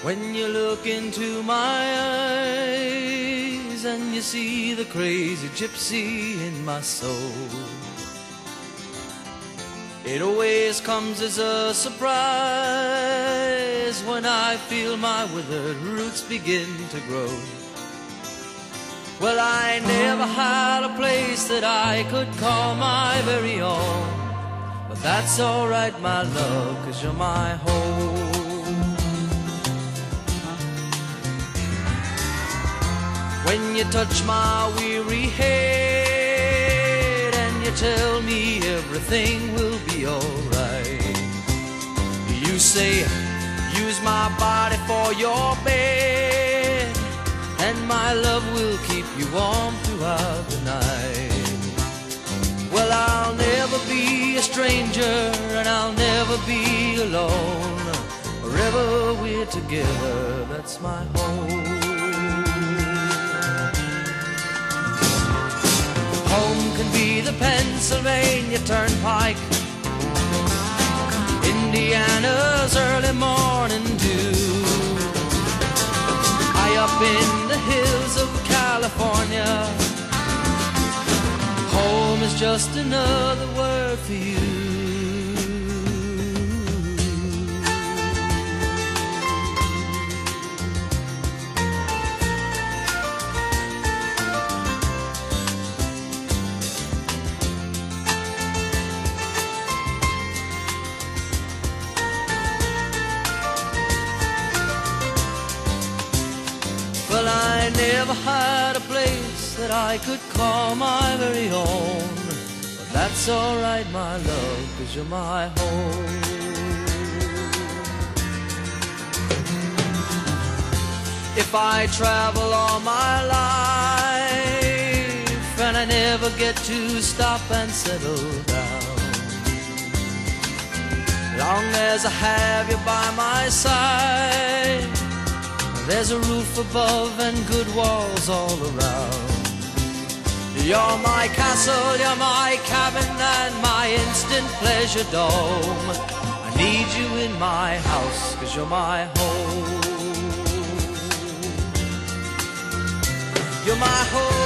When you look into my eyes and you see the crazy gypsy in my soul, it always comes as a surprise when I feel my withered roots begin to grow. Well, I never had a place that I could call my very own, but that's alright, my love, 'cause you're my home. When you touch my weary head and you tell me everything will be alright, you say, use my body for your bed, and my love will keep you warm throughout the night. Well, I'll never be a stranger and I'll never be alone. Wherever we're together, that's my home. Home can be the Pennsylvania Turnpike, Indiana's early morning dew, high up in the hills of California. Home is just another word for you. Well, I never had a place that I could call my very own, but that's alright, my love, 'cause you're my home. If I travel all my life and I never get to stop and settle down, long as I have you by my side, there's a roof above and good walls all around. You're my castle, you're my cabin, and my instant pleasure dome. I need you in my house, 'cause you're my home. You're my home.